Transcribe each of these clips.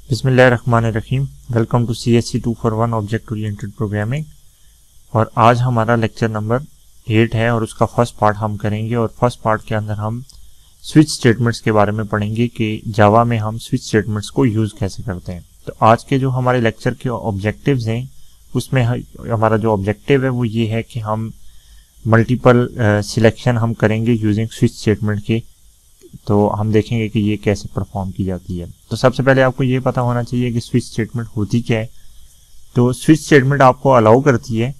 बिस्मिल्लाहिर्रहमानिर्रहीम। Welcome to CSC 241 object oriented programming. और आज हमारा लेक्चर नंबर 8 है और उसका फर्स्ट पार्ट हम करेंगे। और फर्स्ट पार्ट के अंदर हम स्विच स्टेटमेंट्स के बारे में पढ़ेंगे कि जावा में हम स्विच स्टेटमेंट्स को यूज़ कैसे करते हैं। तो आज के जो हमारे लेक्चर के ऑब्जेक्टिव्स हैं उसमें हमारा जो ऑब्जेक्टिव है वो ये है कि हम मल्टीपल सिलेक्शन हम करेंगे यूजिंग स्विच स्टेटमेंट के। तो हम देखेंगे कि ये कैसे परफॉर्म की जाती है। तो सबसे पहले आपको ये पता होना चाहिए कि स्विच स्टेटमेंट होती क्या है। तो स्विच स्टेटमेंट आपको अलाउ करती है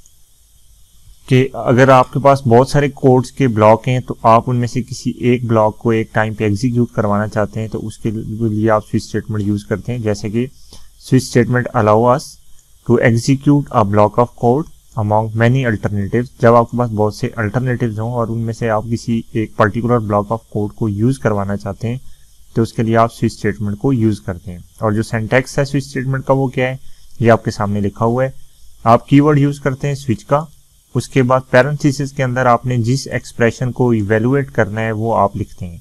कि अगर आपके पास बहुत सारे कोड्स के ब्लॉक हैं तो आप उनमें से किसी एक ब्लॉक को एक टाइम पे एग्जीक्यूट करवाना चाहते हैं तो उसके लिए आप स्विच स्टेटमेंट यूज करते हैं। जैसे कि switch statement allow us to execute a block of code among many alternatives. जब आपके पास बहुत से अल्टरनेटिव्स हों और उनमें से आप किसी एक पर्टिकुलर ब्लॉक ऑफ कोड को यूज करवाना चाहते हैं तो उसके लिए आप स्विच स्टेटमेंट को यूज करते हैं। और जो सिंटैक्स है स्विच स्टेटमेंट का वो क्या है, ये आपके सामने लिखा हुआ है। आप कीवर्ड यूज करते हैं स्विच का, उसके बाद पैरेंथेसिस के अंदर आपने जिस एक्सप्रेशन को इवेलुएट करना है वो आप लिखते हैं।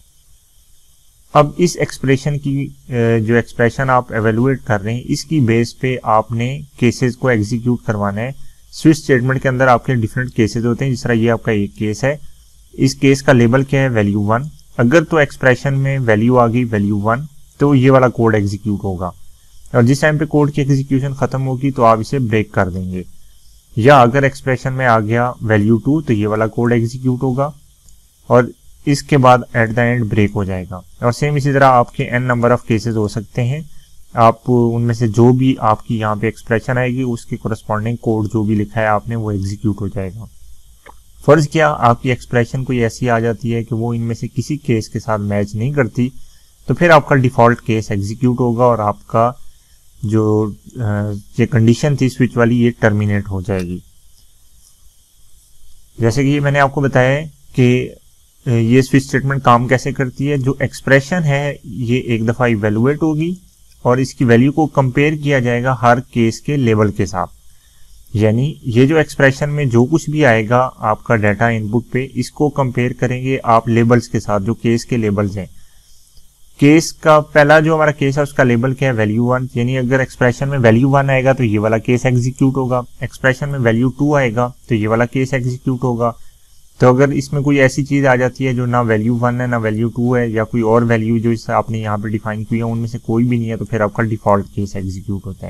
अब इस एक्सप्रेशन की जो एक्सप्रेशन आप एवेलुएट कर रहे हैं इसकी बेस पे आपने केसेस को एग्जीक्यूट करवाना है। स्विच स्टेटमेंट के अंदर आपके डिफरेंट केसेस होते हैं। जिस तरह ये आपका एक केस है, इस केस का लेबल क्या है, वैल्यू 1। अगर तो एक्सप्रेशन में वैल्यू आ गई वैल्यू 1 तो ये वाला कोड एग्जीक्यूट होगा और जिस टाइम पे कोड की एग्जीक्यूशन खत्म होगी तो आप इसे ब्रेक कर देंगे। या अगर एक्सप्रेशन में आ गया वैल्यू 2 तो ये वाला कोड एग्जीक्यूट होगा और इसके बाद एट द एंड ब्रेक हो जाएगा। और सेम इसी तरह आपके n नंबर ऑफ केसेस हो सकते हैं। आप उनमें से जो भी आपकी यहाँ पे एक्सप्रेशन आएगी उसके कोरस्पॉन्डिंग कोड जो भी लिखा है आपने वो एग्जीक्यूट हो जाएगा। फर्ज किया आपकी एक्सप्रेशन कोई ऐसी आ जाती है कि वो इनमें से किसी केस के साथ मैच नहीं करती तो फिर आपका डिफॉल्ट केस एग्जीक्यूट होगा और आपका जो ये कंडीशन थी स्विच वाली ये टर्मिनेट हो जाएगी। जैसे कि मैंने आपको बताया कि ये स्विच स्टेटमेंट काम कैसे करती है। जो एक्सप्रेशन है ये एक दफा इवेलुएट होगी और इसकी वैल्यू को कंपेयर किया जाएगा हर केस के लेवल के साथ। यानी ये जो एक्सप्रेशन में जो कुछ भी आएगा आपका डाटा इनपुट पे, इसको कंपेयर करेंगे आप लेबल्स के साथ जो केस के लेबल्स हैं। केस का पहला जो हमारा केस है उसका लेबल क्या है, वैल्यू 1। यानी अगर एक्सप्रेशन में वैल्यू 1 आएगा तो ये वाला केस एग्जीक्यूट होगा। एक्सप्रेशन में वैल्यू 2 आएगा तो ये वाला केस एग्जीक्यूट होगा। तो अगर इसमें कोई ऐसी चीज आ जाती है जो ना वैल्यू 1 है ना वैल्यू 2 है या कोई और वैल्यू जो इस आपने यहाँ पे डिफाइन की है उनमें से कोई भी नहीं है तो फिर आपका डिफॉल्ट केस एग्जीक्यूट होता है।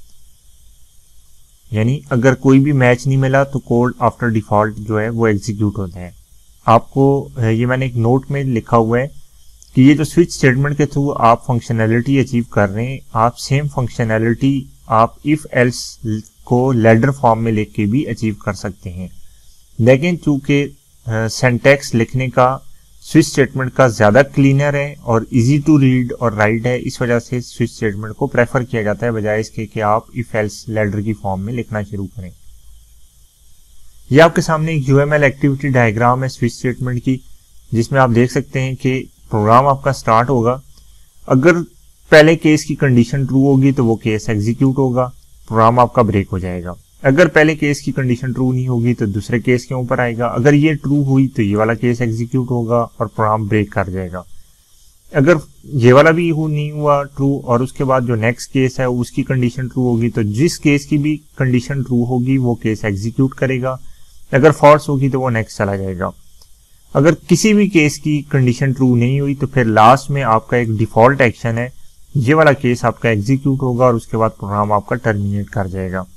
यानी अगर कोई भी मैच नहीं मिला तो कोड आफ्टर डिफॉल्ट जो है वो एग्जीक्यूट होता है। आपको ये मैंने एक नोट में लिखा हुआ है कि ये जो स्विच स्टेटमेंट के थ्रू आप फंक्शनैलिटी अचीव कर रहे हैं, आप सेम फंक्शनैलिटी आप इफ एल्स को लैडर फॉर्म में लिख के भी अचीव कर सकते हैं। लेकिन चूंकि सिंटैक्स लिखने का स्विच स्टेटमेंट का ज्यादा क्लीनर है और इजी टू रीड और राइट है, इस वजह से स्विच स्टेटमेंट को प्रेफर किया जाता है बजाय इसके कि आप इफ एल्स लैडर की फॉर्म में लिखना शुरू करें। यह आपके सामने एक UML एक्टिविटी डायग्राम है स्विच स्टेटमेंट की, जिसमें आप देख सकते हैं कि प्रोग्राम आपका स्टार्ट होगा। अगर पहले केस की कंडीशन ट्रू होगी तो वो केस एग्जीक्यूट होगा, प्रोग्राम आपका ब्रेक हो जाएगा। अगर पहले केस की कंडीशन ट्रू नहीं होगी तो दूसरे केस के ऊपर आएगा। अगर ये ट्रू हुई तो ये वाला केस एग्जीक्यूट होगा और प्रोग्राम ब्रेक कर जाएगा। अगर ये वाला भी नहीं हुआ ट्रू और उसके बाद जो नेक्स्ट केस है उसकी कंडीशन ट्रू होगी तो जिस केस की भी कंडीशन ट्रू होगी वो केस एग्जीक्यूट करेगा। अगर फॉल्स होगी तो वो नेक्स्ट चला जाएगा। अगर किसी भी केस की कंडीशन ट्रू नहीं हुई तो फिर लास्ट में आपका एक डिफॉल्ट एक्शन है, ये वाला केस आपका एग्जीक्यूट होगा और उसके बाद प्रोग्राम आपका टर्मिनेट कर जाएगा।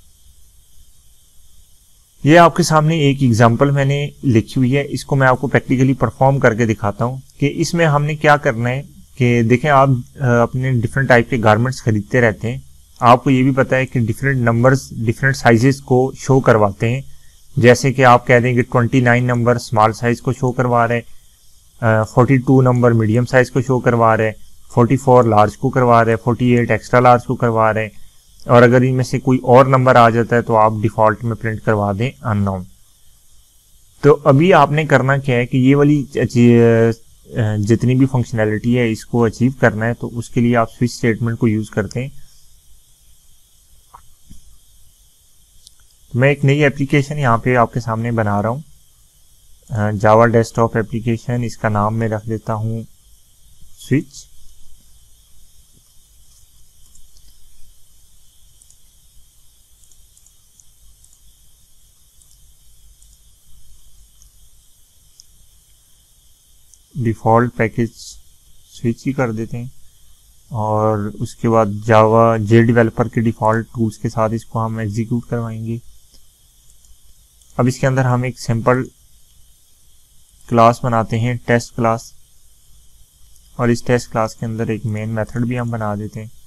ये आपके सामने एक एग्जांपल मैंने लिखी हुई है, इसको मैं आपको प्रैक्टिकली परफॉर्म करके दिखाता हूँ कि इसमें हमने क्या करना है। कि देखें आप अपने डिफरेंट टाइप के गारमेंट्स खरीदते रहते हैं, आपको ये भी पता है कि डिफरेंट नंबर्स डिफरेंट साइजेस को शो करवाते हैं। जैसे कि आप कह देंगे 29 नंबर स्मॉल साइज को शो करवा रहे हैं, 42 नंबर मीडियम साइज को शो करवा रहे हैं, 44 लार्ज को करवा रहे हैं, 48 एक्स्ट्रा लार्ज को करवा रहे हैं। और अगर इनमें से कोई और नंबर आ जाता है तो आप डिफॉल्ट में प्रिंट करवा दें अननोन। तो अभी आपने करना क्या है कि ये वाली जितनी भी फंक्शनैलिटी है इसको अचीव करना है तो उसके लिए आप स्विच स्टेटमेंट को यूज करते हैं। मैं एक नई एप्लीकेशन यहाँ पे आपके सामने बना रहा हूँ, जावा डेस्कटॉप एप्लीकेशन। इसका नाम मैं रख देता हूँ स्विच। डिफ़ॉल्ट पैकेज स्विच ही कर देते हैं और उसके बाद जावा जे डेवलपर के डिफ़ॉल्ट टूल्स के साथ इसको हम एग्जीक्यूट करवाएंगे। अब इसके अंदर हम एक सिंपल क्लास बनाते हैं, टेस्ट क्लास, और इस टेस्ट क्लास के अंदर एक मेन मेथड भी हम बना देते हैं।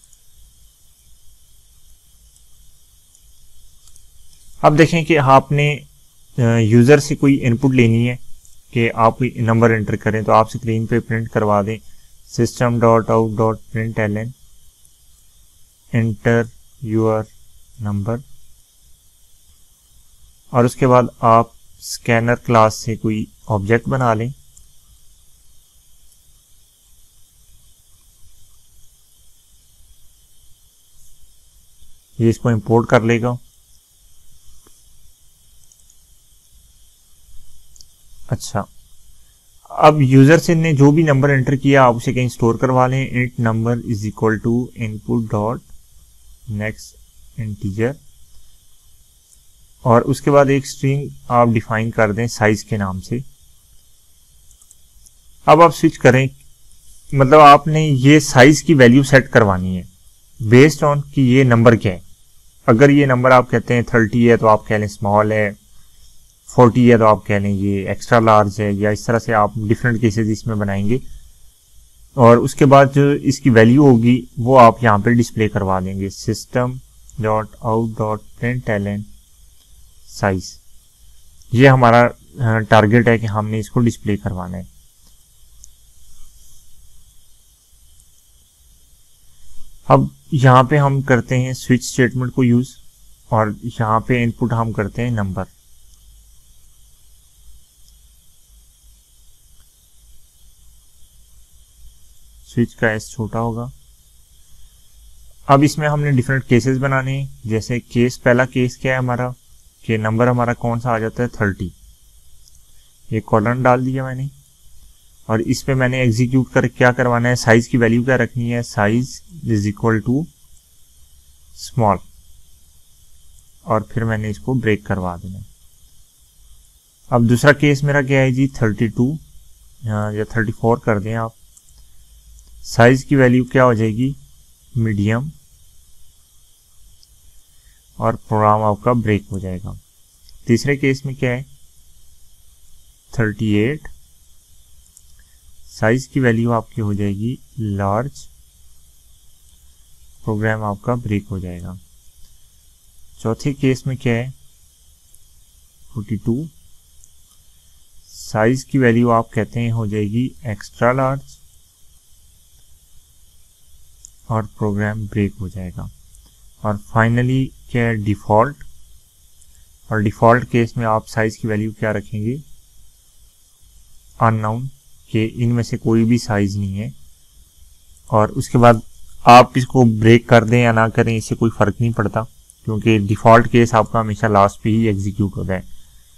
अब देखें कि आपने यूज़र से कोई इनपुट लेनी है कि आप कोई नंबर एंटर करें, तो आप स्क्रीन पे प्रिंट करवा दें system.out.println एंटर योर नंबर, और उसके बाद आप स्कैनर क्लास से कोई ऑब्जेक्ट बना लें। ये इसको इंपोर्ट कर लेगा। अच्छा, अब यूजर से ने जो भी नंबर एंटर किया आप उसे कहीं स्टोर करवा लें। Int number is equal to input dot next integer, और उसके बाद एक स्ट्रिंग आप डिफाइन कर दें साइज के नाम से। अब आप स्विच करें, मतलब आपने ये साइज की वैल्यू सेट करवानी है बेस्ड ऑन कि ये नंबर क्या है। अगर ये नंबर आप कहते हैं 30 है तो आप कह लें स्मॉल है, 40 है तो आप कह लें ये एक्स्ट्रा लार्ज है, या इस तरह से आप डिफरेंट केसेस इसमें बनाएंगे। और उसके बाद जो इसकी वैल्यू होगी वो आप यहाँ पे डिस्प्ले करवा देंगे system.out.println साइज। ये हमारा टारगेट है कि हमने इसको डिस्प्ले करवाना है। अब यहाँ पे हम करते हैं स्विच स्टेटमेंट को यूज, और यहाँ पे इनपुट हम करते हैं नंबर। स्विच का एस छोटा होगा। अब इसमें हमने डिफरेंट केसेस बनाने हैं, जैसे पहला केस क्या है हमारा कि नंबर हमारा कौन सा आ जाता है 30। ये कॉलन डाल दिया मैंने, और इस पे मैंने एग्जीक्यूट कर क्या करवाना है, साइज की वैल्यू क्या रखनी है, size is equal to small, और फिर मैंने इसको ब्रेक करवा देना। अब दूसरा केस मेरा क्या है जी 32 या 34 कर दें आप। साइज की वैल्यू क्या हो जाएगी मीडियम, और प्रोग्राम आपका ब्रेक हो जाएगा। तीसरे केस में क्या है 38, साइज की वैल्यू आपकी हो जाएगी लार्ज, प्रोग्राम आपका ब्रेक हो जाएगा। चौथे केस में क्या है 42, साइज की वैल्यू आप कहते हैं हो जाएगी एक्स्ट्रा लार्ज, और प्रोग्राम ब्रेक हो जाएगा। और फाइनली क्या है डिफ़ॉल्ट, और डिफ़ॉल्ट केस में आप साइज की वैल्यू क्या रखेंगे अननाउन, कि इनमें से कोई भी साइज नहीं है। और उसके बाद आप इसको ब्रेक कर दें या ना करें इससे कोई फ़र्क नहीं पड़ता, क्योंकि डिफ़ॉल्ट केस आपका हमेशा लास्ट पे ही एग्जीक्यूट होता है।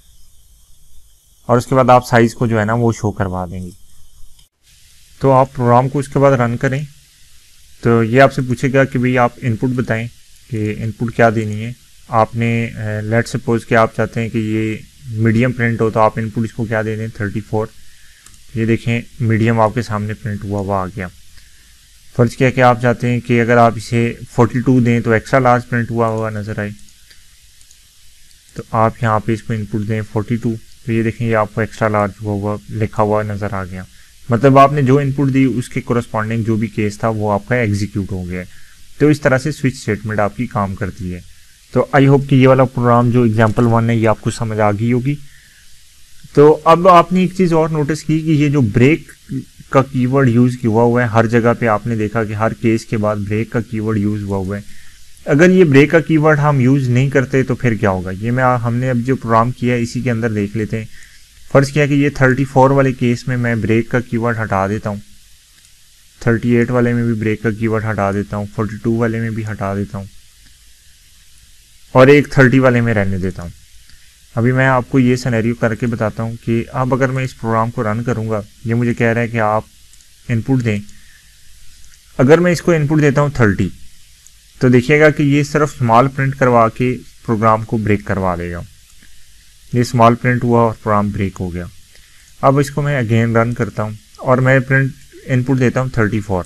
और उसके बाद आप साइज को जो है ना वो शो करवा देंगे। तो आप प्रोग्राम को उसके बाद रन करें, तो ये आपसे पूछेगा कि भाई आप इनपुट बताएं कि इनपुट क्या देनी है। आपने लेट सपोज कि आप चाहते हैं कि ये मीडियम प्रिंट हो, तो आप इनपुट इसको क्या दे दें 34। ये देखें मीडियम आपके सामने प्रिंट हुआ हुआ आ गया। फर्ज किया कि आप चाहते हैं कि अगर आप इसे 42 दें तो एक्स्ट्रा लार्ज प्रिंट हुआ हुआ नज़र आए, तो आप यहाँ पे इसको इनपुट दें 42, तो ये देखें ये आपको एक्स्ट्रा लार्ज हुआ लिखा हुआ नज़र आ गया। मतलब आपने जो इनपुट दी उसके कोरस्पॉन्डिंग जो भी केस था वो आपका एग्जीक्यूट हो गया। तो इस तरह से स्विच स्टेटमेंट आपकी काम करती है। तो आई होप कि ये वाला प्रोग्राम जो एग्जांपल 1 है ये आपको समझ आ गई होगी। तो अब आपने एक चीज़ और नोटिस की कि ये जो ब्रेक का कीवर्ड यूज़ हुआ हुआ है, हर जगह पे आपने देखा कि हर केस के बाद ब्रेक का कीवर्ड यूज़ हुआ है। अगर ये ब्रेक का कीवर्ड हम यूज़ नहीं करते तो फिर क्या होगा, ये हमने अब जो प्रोग्राम किया है इसी के अंदर देख लेते हैं। फर्ज किया कि ये 34 वाले केस में मैं ब्रेक का कीवर्ड हटा देता हूँ, 38 वाले में भी ब्रेक का कीवर्ड हटा देता हूँ, 42 वाले में भी हटा देता हूँ, और एक 30 वाले में रहने देता हूँ। अभी मैं आपको ये सिनेरियो करके बताता हूँ कि अब अगर मैं इस प्रोग्राम को रन करूँगा, ये मुझे कह रहा है कि आप इनपुट दें। अगर मैं इसको इनपुट देता हूँ 30, तो देखिएगा कि ये सिर्फ स्मॉल प्रिंट करवा के प्रोग्राम को ब्रेक करवा देगा। ये स्मॉल प्रिंट हुआ और प्रोग्राम ब्रेक हो गया। अब इसको मैं अगेन रन करता हूँ, और मैं प्रिंट इनपुट देता हूँ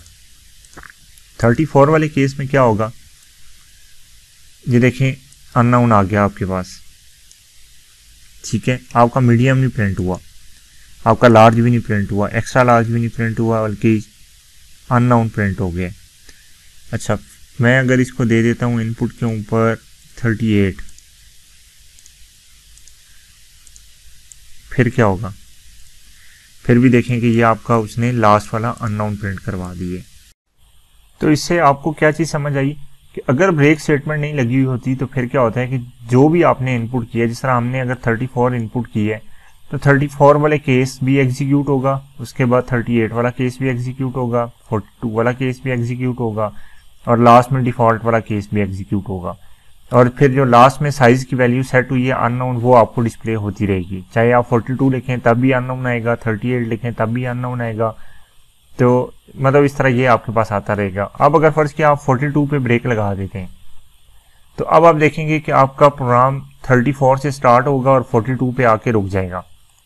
34 वाले केस में क्या होगा, ये देखें अननोन आ गया आपके पास, ठीक है। आपका मीडियम नहीं प्रिंट हुआ, आपका लार्ज भी नहीं प्रिंट हुआ, एक्स्ट्रा लार्ज भी नहीं प्रिंट हुआ, बल्कि अननोन प्रिंट हो गया। अच्छा, मैं अगर इसको दे देता हूँ इनपुट के ऊपर 38, फिर क्या होगा, फिर भी देखें कि ये आपका उसने लास्ट वाला अननोन प्रिंट करवा दिए। तो इससे आपको क्या चीज़ समझ आई कि अगर ब्रेक स्टेटमेंट नहीं लगी हुई होती तो फिर क्या होता है कि जो भी आपने इनपुट किया, जिस तरह हमने अगर 34 इनपुट की है तो 34 वाले केस भी एग्जीक्यूट होगा, उसके बाद 38 वाला केस भी एग्जीक्यूट होगा, 42 वाला केस भी एग्जीक्यूट होगा, और लास्ट में डिफॉल्ट वाला केस भी एग्जीक्यूट होगा। और फिर जो लास्ट में साइज की वैल्यू सेट हुई है अननोन, वो आपको डिस्प्ले होती रहेगी, चाहे आप 42 लिखें तब भी अननोन आएगा, 38 लिखें तब भी अननोन आएगा। तो मतलब इस तरह ये आपके पास आता रहेगा। अब अगर फर्ज किया आप 42 पे ब्रेक लगा देते हैं तो अब आप देखेंगे कि आपका प्रोग्राम 34 से स्टार्ट होगा और 42 पे आके रुक जाएगा।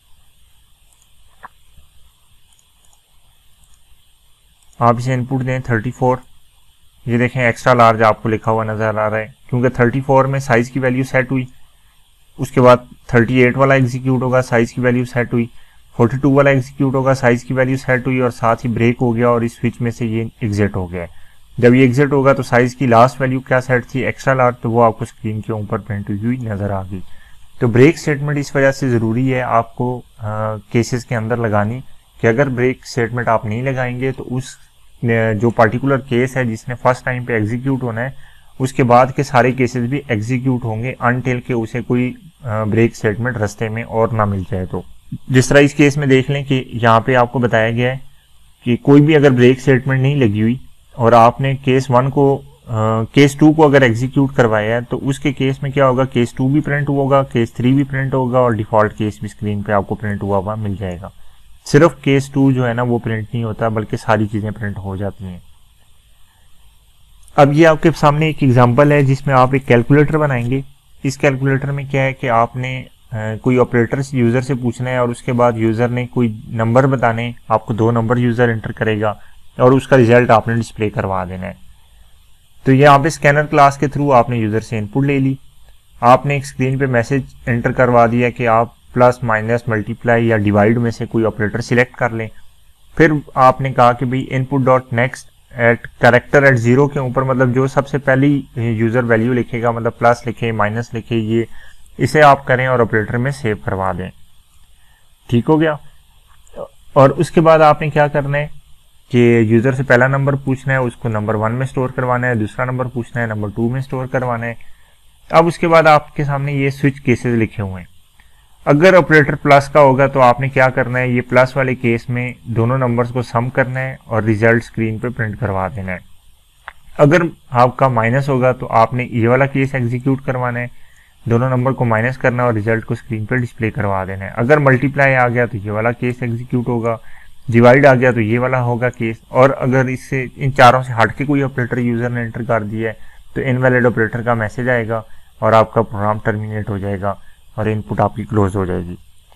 आप इसे इनपुट दें 34, ये देखें एक्स्ट्रा लार्ज आपको लिखा हुआ नजर आ रहा है, क्योंकि 34 में साइज की वैल्यू सेट हुई, उसके बाद 38 वाला एग्जीक्यूट होगा, साइज की वैल्यू सेट हुई, 42 वाला एग्जीक्यूट होगा, साइज की वैल्यू सेट हुई, और साथ ही ब्रेक हो गया और इस स्विच में से ये एग्जिट हो गया। जब ये एग्जिट होगा तो साइज की लास्ट वैल्यू क्या सेट थी, एक्स्ट्रा लार्ज, तो वो आपको स्क्रीन के ऊपर प्रिंट हुई नजर आ गई। तो ब्रेक स्टेटमेंट इस वजह से ज़रूरी है आपको केसेस के अंदर लगानी, कि अगर ब्रेक स्टेटमेंट आप नहीं लगाएंगे तो उस जो पर्टिकुलर केस है जिसने फर्स्ट टाइम पे एग्जीक्यूट होना है, उसके बाद के सारे केसेस भी एग्जीक्यूट होंगे अनटिल के उसे कोई ब्रेक स्टेटमेंट रास्ते में और ना मिल जाए। तो जिस तरह इस केस में देख लें कि यहाँ पे आपको बताया गया है कि कोई भी अगर ब्रेक स्टेटमेंट नहीं लगी हुई और आपने केस 1 को केस 2 को अगर एग्जीक्यूट करवाया है तो उसके केस में क्या होगा, केस 2 भी प्रिंट होगा, केस 3 भी प्रिंट होगा, और डिफॉल्ट केस भी स्क्रीन पे आपको प्रिंट हुआ हुआ मिल जाएगा। सिर्फ केस 2 जो है ना वो प्रिंट नहीं होता, बल्कि सारी चीजें प्रिंट हो जाती हैं। अब ये आपके सामने एक एग्जांपल है जिसमें आप एक कैलकुलेटर बनाएंगे। इस कैलकुलेटर में क्या है कि आपने कोई ऑपरेटर यूजर से पूछना है और उसके बाद यूजर ने कोई नंबर बताने, आपको 2 नंबर यूजर एंटर करेगा और उसका रिजल्ट आपने डिस्प्ले करवा देना है। तो यहाँ पे स्कैनर क्लास के थ्रू आपने यूजर से इनपुट ले ली, आपने एक स्क्रीन पे मैसेज एंटर करवा दिया कि आप प्लस माइनस मल्टीप्लाई या डिवाइड में से कोई ऑपरेटर सिलेक्ट कर लें। फिर आपने कहा कि भाई input dot next at character at 0 के ऊपर, मतलब जो सबसे पहली यूजर वैल्यू लिखेगा, मतलब प्लस लिखे माइनस लिखे, ये इसे आप करें और ऑपरेटर में सेव करवा दें। ठीक हो गया। और उसके बाद आपने क्या करना है कि यूजर से पहला नंबर पूछना है, उसको नंबर 1 में स्टोर करवाना है, दूसरा नंबर पूछना है, नंबर 2 में स्टोर करवाना है। अब उसके बाद आपके सामने ये स्विच केसेस लिखे हुए हैं। अगर ऑपरेटर प्लस का होगा तो आपने क्या करना है, ये प्लस वाले केस में दोनों नंबर्स को सम करना है और रिजल्ट स्क्रीन पे प्रिंट करवा देना है। अगर आपका माइनस होगा तो आपने ये वाला केस एग्जीक्यूट करवाना है, दोनों नंबर को माइनस करना और रिजल्ट को स्क्रीन पर डिस्प्ले करवा देना है। अगर मल्टीप्लाई आ गया तो ये वाला केस एग्जीक्यूट होगा, डिवाइड आ गया तो ये वाला होगा केस, और अगर इससे इन चारों से हट के कोई ऑपरेटर यूजर ने एंटर कर दिया है तो इनवैलिड ऑपरेटर का मैसेज आएगा और आपका प्रोग्राम टर्मिनेट हो जाएगा और इनपुट आपकी क्लोज हो जाएगी।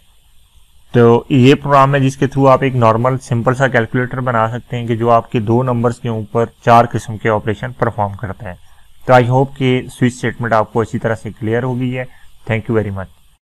तो ये प्रोग्राम है जिसके थ्रू आप एक नॉर्मल सिंपल सा कैलकुलेटर बना सकते हैं कि जो आपके 2 नंबर्स के ऊपर 4 किस्म के ऑपरेशन परफॉर्म करता है। तो आई होप कि स्विच स्टेटमेंट आपको अच्छी तरह से क्लियर हो गई है। Thank you very much.